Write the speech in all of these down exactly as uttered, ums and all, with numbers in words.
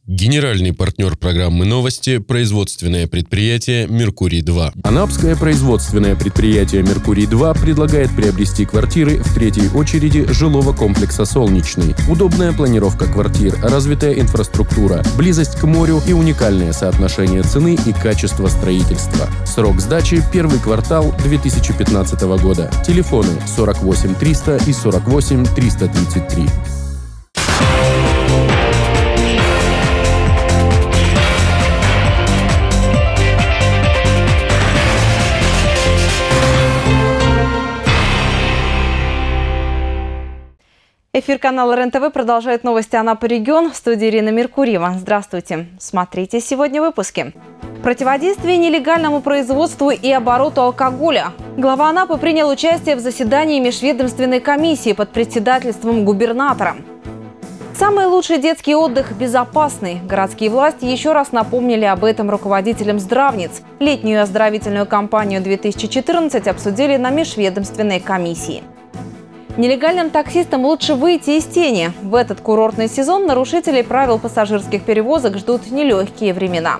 Генеральный партнер программы «Новости» – производственное предприятие «Меркурий-два». Анапское производственное предприятие «Меркурий-два» предлагает приобрести квартиры в третьей очереди жилого комплекса «Солнечный». Удобная планировка квартир, развитая инфраструктура, близость к морю и уникальное соотношение цены и качества строительства. Срок сдачи – первый квартал две тысячи пятнадцатого года. Телефоны сорок восемь триста и сорок восемь триста тридцать три. Эфир канала РЕН-ТВ продолжает новости Анапы регион. В студии Ирина Меркурьева. Здравствуйте. Смотрите сегодня в выпуске. Противодействие нелегальному производству и обороту алкоголя. Глава Анапы принял участие в заседании межведомственной комиссии под председательством губернатора. Самый лучший детский отдых – безопасный. Городские власти еще раз напомнили об этом руководителям здравниц. Летнюю оздоровительную кампанию две тысячи четырнадцать обсудили на межведомственной комиссии. Нелегальным таксистам лучше выйти из тени. В этот курортный сезон нарушителей правил пассажирских перевозок ждут нелегкие времена.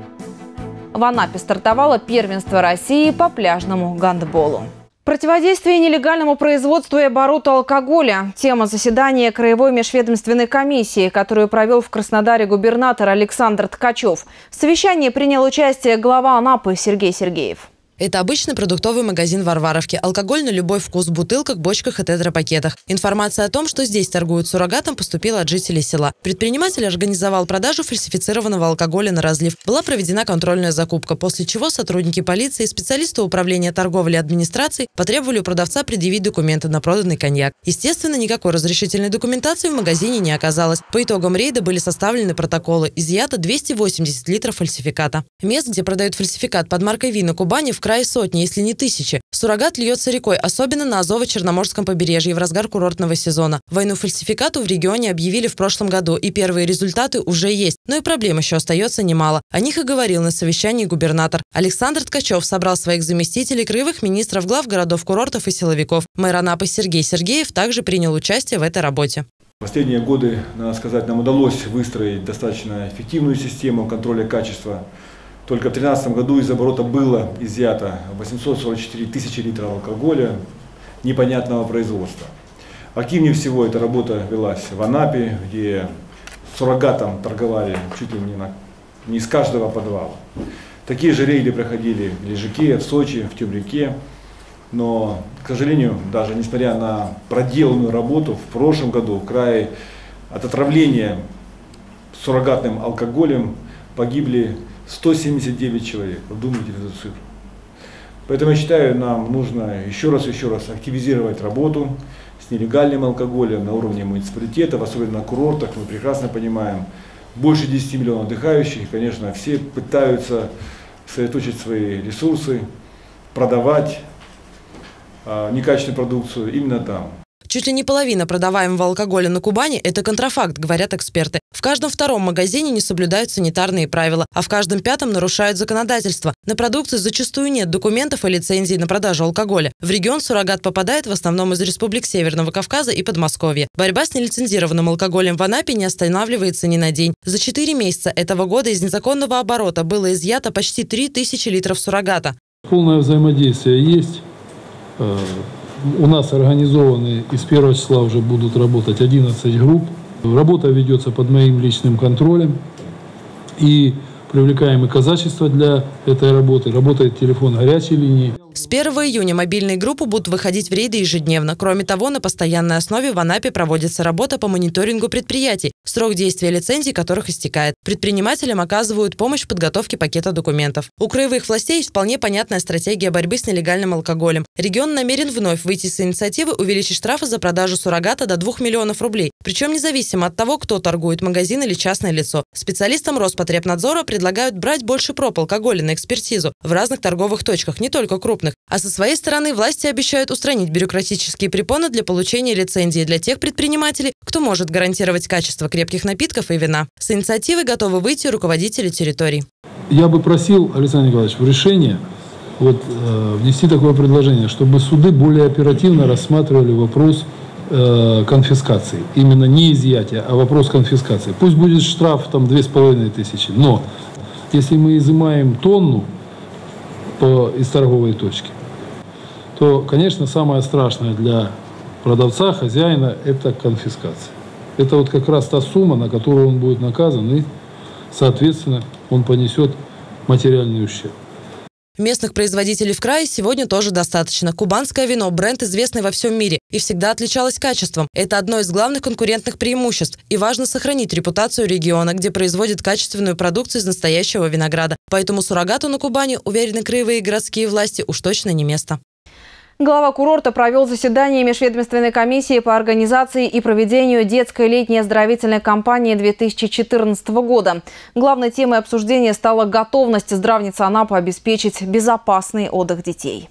В Анапе стартовало первенство России по пляжному гандболу. Противодействие нелегальному производству и обороту алкоголя – тема заседания Краевой межведомственной комиссии, которую провел в Краснодаре губернатор Александр Ткачев. В совещании принял участие глава Анапы Сергей Сергеев. Это обычный продуктовый магазин Варваровки. Алкоголь на любой вкус в бутылках, бочках и тетрапакетах. Информация о том, что здесь торгуют суррогатом, поступила от жителей села. Предприниматель организовал продажу фальсифицированного алкоголя на разлив. Была проведена контрольная закупка, после чего сотрудники полиции и специалисты управления торговли и администрации потребовали у продавца предъявить документы на проданный коньяк. Естественно, никакой разрешительной документации в магазине не оказалось. По итогам рейда были составлены протоколы. Изъято двести восемьдесят литров фальсификата. Мест, где продают фальсификат под маркой вина Кубани, в крае сотни, если не тысячи. Суррогат льется рекой, особенно на Азово-Черноморском побережье в разгар курортного сезона. Войну фальсификату в регионе объявили в прошлом году, и первые результаты уже есть. Но и проблем еще остается немало. О них и говорил на совещании губернатор. Александр Ткачев собрал своих заместителей, краевых министров, глав городов-курортов и силовиков. Мэр Анапы Сергей Сергеев также принял участие в этой работе. В последние годы, надо сказать, нам удалось выстроить достаточно эффективную систему контроля качества. Только в две тысячи тринадцатом году из оборота было изъято восемьсот сорок четыре тысячи литров алкоголя непонятного производства. Активнее всего эта работа велась в Анапе, где суррогатом торговали чуть ли не, на, не из каждого подвала. Такие же рейды проходили в Лежаке, в Сочи, в Темрюке. Но, к сожалению, даже несмотря на проделанную работу, в прошлом году в крае от отравления суррогатным алкоголем погибли сто семьдесят девять человек. Подумайте эту цифру. Поэтому я считаю, нам нужно еще раз еще раз активизировать работу с нелегальным алкоголем на уровне муниципалитетов, особенно на курортах. Мы прекрасно понимаем, больше десяти миллионов отдыхающих. Конечно, все пытаются сосредоточить свои ресурсы, продавать а, некачественную продукцию именно там. Чуть ли не половина продаваемого алкоголя на Кубани – это контрафакт, говорят эксперты. В каждом втором магазине не соблюдают санитарные правила, а в каждом пятом нарушают законодательство. На продукции зачастую нет документов и лицензий на продажу алкоголя. В регион суррогат попадает в основном из республик Северного Кавказа и Подмосковья. Борьба с нелицензированным алкоголем в Анапе не останавливается ни на день. За четыре месяца этого года из незаконного оборота было изъято почти три тысячи литров суррогата. Полное взаимодействие есть. У нас организованы, и с первого числа уже будут работать одиннадцать групп. Работа ведется под моим личным контролем. И привлекаем и казачество для этой работы. Работает телефон горячей линии. С первого июня мобильные группы будут выходить в рейды ежедневно. Кроме того, на постоянной основе в Анапе проводится работа по мониторингу предприятий, срок действия лицензий которых истекает. Предпринимателям оказывают помощь в подготовке пакета документов. У краевых властей есть вполне понятная стратегия борьбы с нелегальным алкоголем. Регион намерен вновь выйти с инициативы увеличить штрафы за продажу суррогата до двух миллионов рублей. Причем независимо от того, кто торгует, магазин или частное лицо. Специалистам Роспотребнадзора предлагают брать больше проб алкоголя на экспертизу в разных торговых точках, не только крупных. А со своей стороны власти обещают устранить бюрократические препоны для получения лицензии для тех предпринимателей, кто может гарантировать качество крепких напитков и вина. С инициативой готовы выйти руководители территорий. Я бы просил, Александр Николаевич, в решение вот, э, внести такое предложение, чтобы суды более оперативно рассматривали вопрос э, конфискации. Именно не изъятия, а вопрос конфискации. Пусть будет штраф там две с половиной тысячи, но если мы изымаем тонну по, из торговой точки, то, конечно, самое страшное для продавца, хозяина, это конфискация. Это вот как раз та сумма, на которую он будет наказан, и, соответственно, он понесет материальный ущерб. Местных производителей в крае сегодня тоже достаточно. Кубанское вино – бренд, известный во всем мире, и всегда отличалось качеством. Это одно из главных конкурентных преимуществ. И важно сохранить репутацию региона, где производят качественную продукцию из настоящего винограда. Поэтому суррогату на Кубани, уверены краевые и городские власти, уж точно не место. Глава курорта провел заседание межведомственной комиссии по организации и проведению детской летней оздоровительной кампании две тысячи четырнадцатого года. Главной темой обсуждения стала готовность здравницы Анапы обеспечить безопасный отдых детей.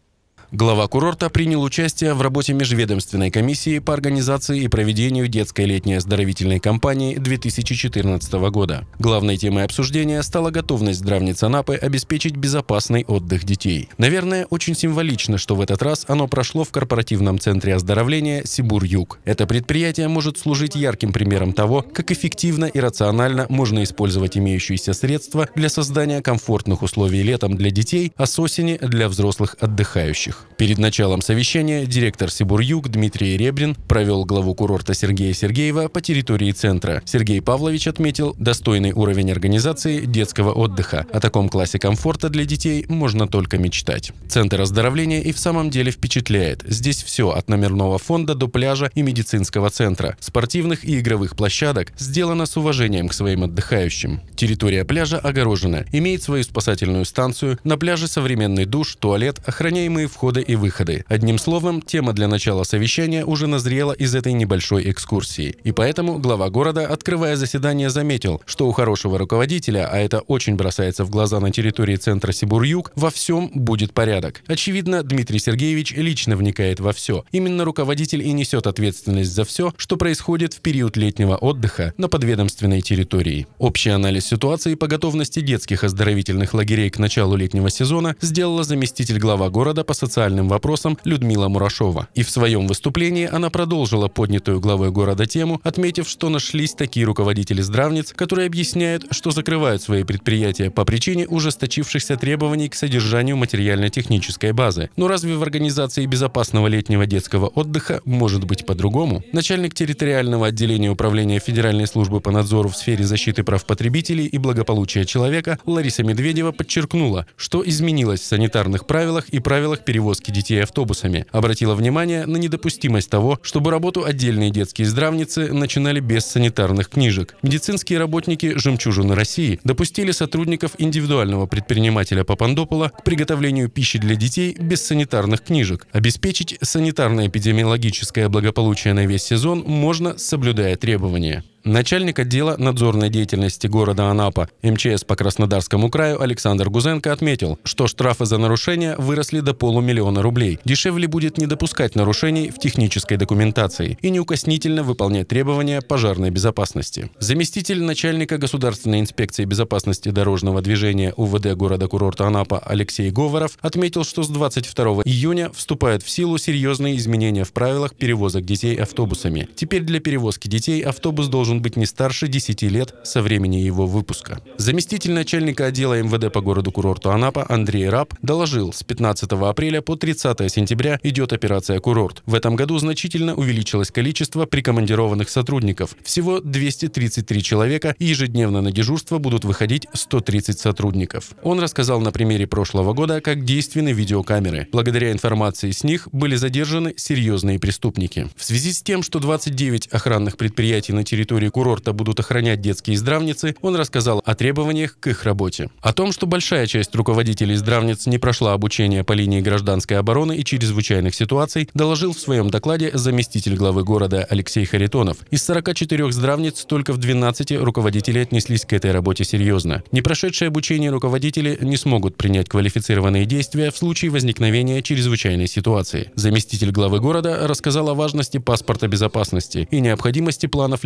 Глава курорта принял участие в работе межведомственной комиссии по организации и проведению детской летней оздоровительной кампании две тысячи четырнадцатого года. Главной темой обсуждения стала готовность здравницы Анапы обеспечить безопасный отдых детей. Наверное, очень символично, что в этот раз оно прошло в корпоративном центре оздоровления «Сибур-Юг». Это предприятие может служить ярким примером того, как эффективно и рационально можно использовать имеющиеся средства для создания комфортных условий летом для детей, а с осени для взрослых отдыхающих. Перед началом совещания директор Сибур-Юг Дмитрий Ребрин провел главу курорта Сергея Сергеева по территории центра. Сергей Павлович отметил достойный уровень организации детского отдыха. О таком классе комфорта для детей можно только мечтать. Центр оздоровления и в самом деле впечатляет. Здесь все от номерного фонда до пляжа и медицинского центра, спортивных и игровых площадок сделано с уважением к своим отдыхающим. Территория пляжа огорожена, имеет свою спасательную станцию, на пляже современный душ, туалет, охраняемые входы и выходы. Одним словом, тема для начала совещания уже назрела из этой небольшой экскурсии. И поэтому глава города, открывая заседание, заметил, что у хорошего руководителя, а это очень бросается в глаза на территории центра Сибур-Юг, во всем будет порядок. Очевидно, Дмитрий Сергеевич лично вникает во все. Именно руководитель и несет ответственность за все, что происходит в период летнего отдыха на подведомственной территории. Общий анализ ситуации по готовности детских оздоровительных лагерей к началу летнего сезона сделала заместитель глава города по социальным вопросам Людмила Мурашова. И в своем выступлении она продолжила поднятую главой города тему, отметив, что нашлись такие руководители здравниц, которые объясняют, что закрывают свои предприятия по причине ужесточившихся требований к содержанию материально-технической базы. Но разве в организации безопасного летнего детского отдыха может быть по-другому? Начальник территориального отделения управления Федеральной службы по надзору в сфере защиты прав потребителей и благополучия человека Лариса Медведева подчеркнула, что изменилось в санитарных правилах и правилах перевозки детей автобусами. Обратила внимание на недопустимость того, чтобы работу отдельные детские здравницы начинали без санитарных книжек. Медицинские работники «Жемчужины России» допустили сотрудников индивидуального предпринимателя Папандопола к приготовлению пищи для детей без санитарных книжек. Обеспечить санитарно-эпидемиологическое благополучие на весь сезон можно, соблюдая требования. Начальник отдела надзорной деятельности города Анапа эм че эс по Краснодарскому краю Александр Гузенко отметил, что штрафы за нарушения выросли до полумиллиона рублей. Дешевле будет не допускать нарушений в технической документации и неукоснительно выполнять требования пожарной безопасности. Заместитель начальника Государственной инспекции безопасности дорожного движения у вэ дэ города-курорта Анапа Алексей Говоров отметил, что с двадцать второго июня вступают в силу серьезные изменения в правилах перевозок детей автобусами. Теперь для перевозки детей автобус должен быть не старше десяти лет со времени его выпуска. Заместитель начальника отдела эм вэ дэ по городу-курорту Анапа Андрей Раб доложил, с пятнадцатого апреля по тридцатое сентября идет операция «Курорт». В этом году значительно увеличилось количество прикомандированных сотрудников. Всего двести тридцать три человека, и ежедневно на дежурство будут выходить сто тридцать сотрудников. Он рассказал на примере прошлого года, как действенны видеокамеры. Благодаря информации с них были задержаны серьезные преступники. В связи с тем, что двадцать девять охранных предприятий на территории курорта будут охранять детские здравницы, он рассказал о требованиях к их работе. О том, что большая часть руководителей здравниц не прошла обучение по линии гражданской обороны и чрезвычайных ситуаций, доложил в своем докладе заместитель главы города Алексей Харитонов. Из сорока четырёх здравниц только в двенадцати руководители отнеслись к этой работе серьезно. Не прошедшие обучение руководители не смогут принять квалифицированные действия в случае возникновения чрезвычайной ситуации. Заместитель главы города рассказал о важности паспорта безопасности и необходимости планов ликвидации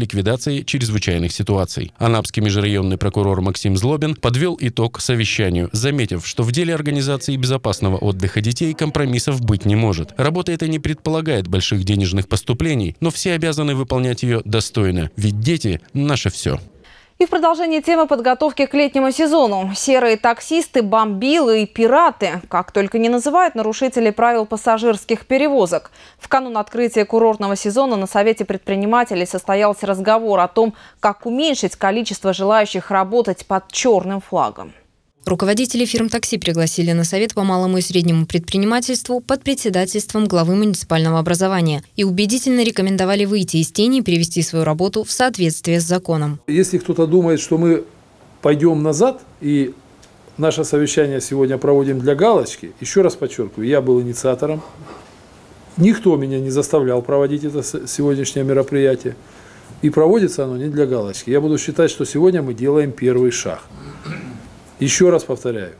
организации чрезвычайных ситуаций. Анапский межрайонный прокурор Максим Злобин подвел итог совещанию, заметив, что в деле организации безопасного отдыха детей компромиссов быть не может. Работа эта не предполагает больших денежных поступлений, но все обязаны выполнять ее достойно, ведь дети – наше все. И в продолжении темы подготовки к летнему сезону. Серые таксисты, бомбилы и пираты. Как только не называют нарушителей правил пассажирских перевозок. В канун открытия курортного сезона на Совете предпринимателей состоялся разговор о том, как уменьшить количество желающих работать под черным флагом. Руководители фирм такси пригласили на совет по малому и среднему предпринимательству под председательством главы муниципального образования и убедительно рекомендовали выйти из тени и привести свою работу в соответствие с законом. Если кто-то думает, что мы пойдем назад и наше совещание сегодня проводим для галочки, еще раз подчеркиваю, я был инициатором, никто меня не заставлял проводить это сегодняшнее мероприятие, и проводится оно не для галочки. Я буду считать, что сегодня мы делаем первый шаг. Еще раз повторяю,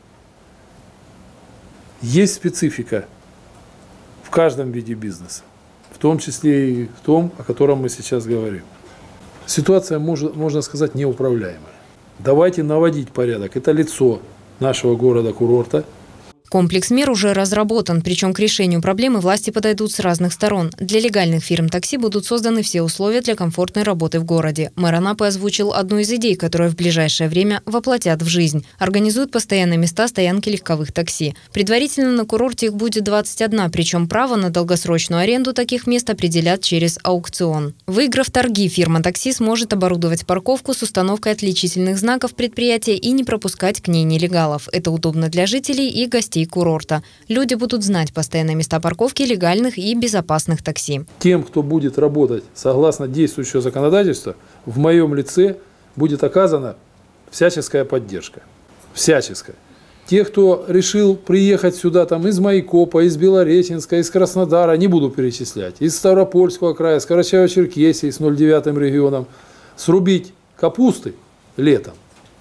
есть специфика в каждом виде бизнеса, в том числе и в том, о котором мы сейчас говорим. Ситуация, можно, можно сказать, неуправляемая. Давайте наводить порядок. Это лицо нашего города-курорта. Комплекс мер уже разработан, причем к решению проблемы власти подойдут с разных сторон. Для легальных фирм такси будут созданы все условия для комфортной работы в городе. Мэр Анапы озвучил одну из идей, которую в ближайшее время воплотят в жизнь. Организуют постоянные места стоянки легковых такси. Предварительно на курорте их будет двадцать одна, причем право на долгосрочную аренду таких мест определят через аукцион. Выиграв торги, фирма такси сможет оборудовать парковку с установкой отличительных знаков предприятия и не пропускать к ней нелегалов. Это удобно для жителей и гостей курорта. Люди будут знать постоянные места парковки легальных и безопасных такси. Тем, кто будет работать согласно действующего законодательства, в моем лице будет оказана всяческая поддержка. Всяческая. Те, кто решил приехать сюда там, из Майкопа, из Белореченска, из Краснодара, не буду перечислять, из Ставропольского края, с Карачаево-Черкесии, с ноль девятым регионом, срубить капусты летом,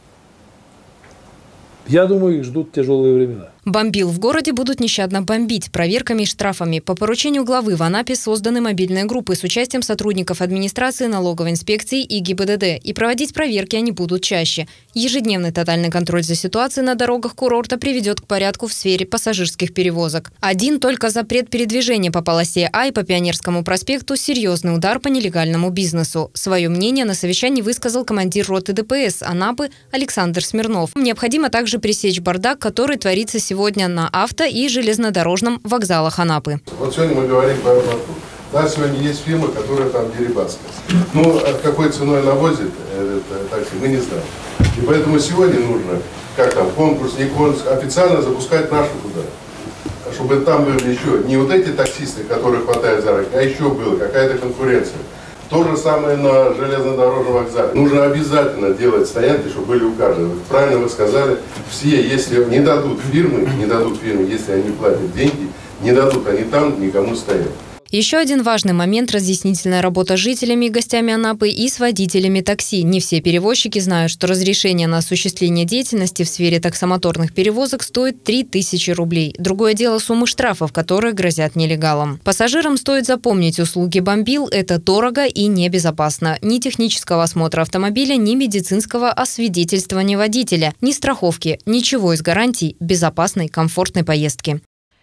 я думаю, их ждут тяжелые времена. Бомбил в городе будут нещадно бомбить проверками и штрафами. По поручению главы в Анапе созданы мобильные группы с участием сотрудников администрации, налоговой инспекции и ГИБДД. И проводить проверки они будут чаще. Ежедневный тотальный контроль за ситуацией на дорогах курорта приведет к порядку в сфере пассажирских перевозок. Один только запрет передвижения по полосе А и по Пионерскому проспекту – серьезный удар по нелегальному бизнесу. Свое мнение на совещании высказал командир роты ДПС Анапы Александр Смирнов. Необходимо также пресечь бардак, который творится сегодня сегодня на авто- и железнодорожном вокзалах Анапы. Вот сегодня мы говорим про аэропорт. Да, сегодня есть фирмы, которые там дерибасская. Ну, от какой ценой навозит это такси, мы не знаем. И поэтому сегодня нужно, как там, конкурс, не конкурс, официально запускать нашу туда. Чтобы там были еще не вот эти таксисты, которые хватают за руки, а еще была какая-то конкуренция. То же самое на железнодорожном вокзале. Нужно обязательно делать стоянки, чтобы были у каждого. Правильно вы сказали, все, если не дадут фирмы, не дадут фирмы, если они платят деньги, не дадут они там никому стоять. Еще один важный момент – разъяснительная работа с жителями и гостями Анапы и с водителями такси. Не все перевозчики знают, что разрешение на осуществление деятельности в сфере таксомоторных перевозок стоит три тысячи рублей. Другое дело суммы штрафов, которые грозят нелегалам. Пассажирам стоит запомнить, услуги бомбил – это дорого и небезопасно. Ни технического осмотра автомобиля, ни медицинского освидетельствования водителя, ни страховки, ничего из гарантий безопасной, комфортной поездки.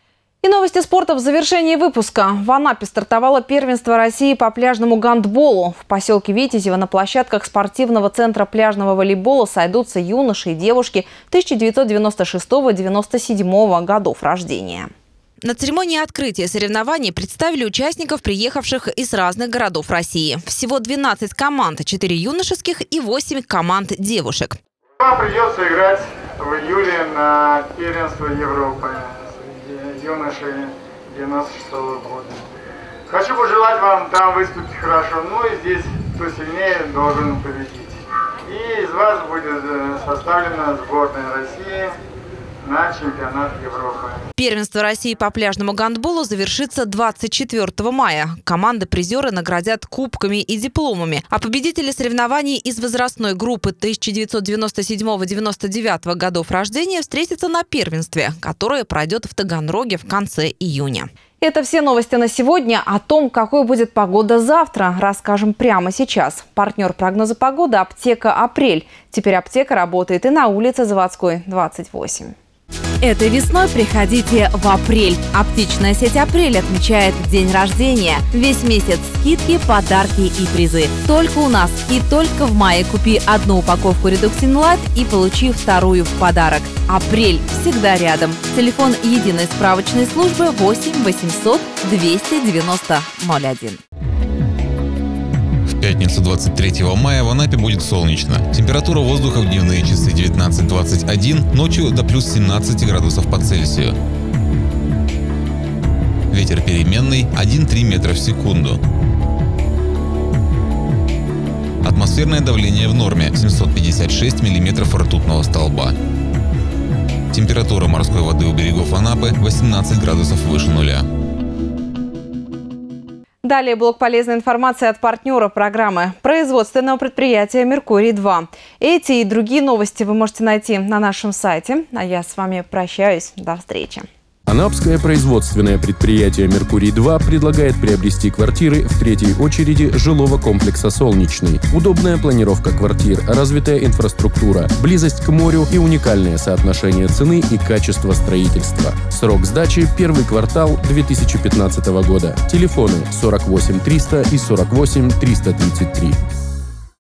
И новости спорта в завершении выпуска. В Анапе стартовало первенство России по пляжному гандболу. В поселке Витязево на площадках спортивного центра пляжного волейбола сойдутся юноши и девушки тысяча девятьсот девяносто шестого — девяносто седьмого годов рождения. На церемонии открытия соревнований представили участников, приехавших из разных городов России. Всего двенадцать команд, четыре юношеских и восемь команд девушек. Вам придется играть в июле на первенство Европы юношей девяносто шестого года. Хочу пожелать вам там выступить хорошо, ну и здесь кто сильнее должен победить. И из вас будет составлена сборная России на чемпионат Европы. Первенство России по пляжному гандболу завершится двадцать четвёртого мая. Команды-призеры наградят кубками и дипломами. А победители соревнований из возрастной группы тысяча девятьсот девяносто седьмого — девяносто девятого годов рождения встретятся на первенстве, которое пройдет в Таганроге в конце июня. Это все новости на сегодня. О том, какой будет погода завтра, расскажем прямо сейчас. Партнер прогноза погоды – аптека «Апрель». Теперь аптека работает и на улице Заводской, двадцать восемь. Этой весной приходите в «Апрель». Аптечная сеть «Апрель» отмечает день рождения. Весь месяц скидки, подарки и призы. Только у нас и только в мае купи одну упаковку «Редуксин Лайт» и получи вторую в подарок. «Апрель» всегда рядом. Телефон единой справочной службы восемь восемьсот двести девяносто ноль один. В пятницу двадцать третьего мая в Анапе будет солнечно. Температура воздуха в дневные часы девятнадцать — двадцать один, ночью до плюс семнадцать градусов по Цельсию. Ветер переменный один — три метра в секунду. Атмосферное давление в норме семьсот пятьдесят шесть миллиметров ртутного столба. Температура морской воды у берегов Анапы восемнадцать градусов выше нуля. Далее блок полезной информации от партнера программы производственного предприятия «Меркурий-два». Эти и другие новости вы можете найти на нашем сайте. А я с вами прощаюсь. До встречи. Анапское производственное предприятие «Меркурий-два» предлагает приобрести квартиры в третьей очереди жилого комплекса «Солнечный». Удобная планировка квартир, развитая инфраструктура, близость к морю и уникальное соотношение цены и качества строительства. Срок сдачи – первый квартал две тысячи пятнадцатого года. Телефоны сорок восемь триста и сорок восемь триста тридцать три.